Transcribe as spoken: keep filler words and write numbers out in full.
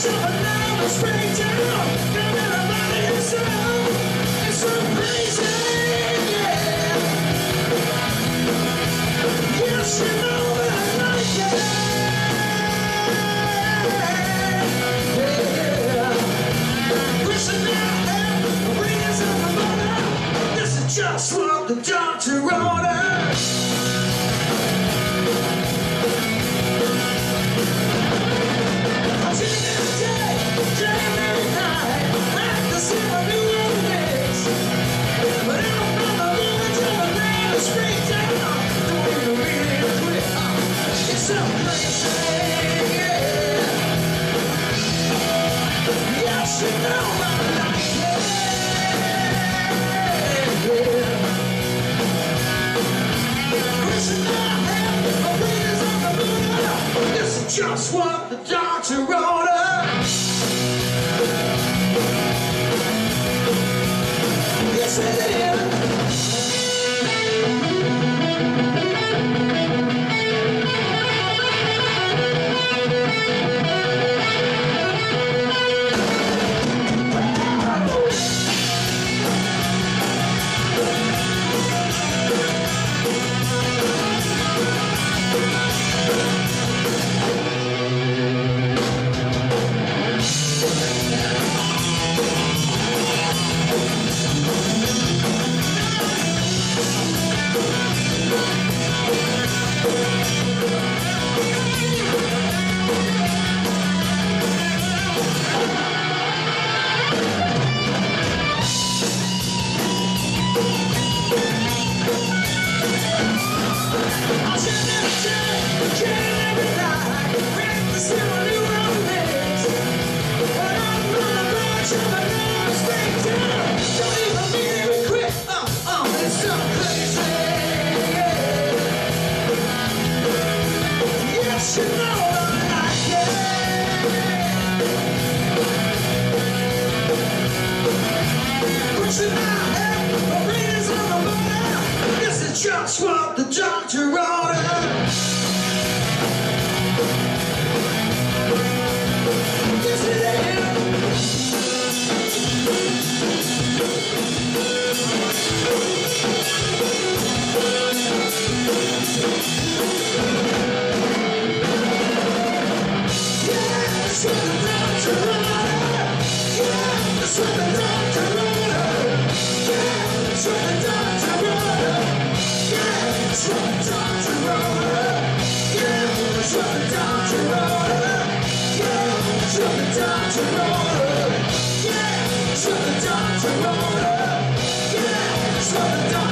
Just what the doctor ordered. Just what the doctor ordered. Yes, it is. Just what the doctor ordered. Yes, it is. Yes, what the doctor ordered. Yes, what the doctor ordered. Yes, what the doctor ordered. Yes, what the doctor ordered. Yes, what the doctor ordered. Yes, what the doctor ordered. Yes, what the doctor ordered. Yes, what the doctor ordered.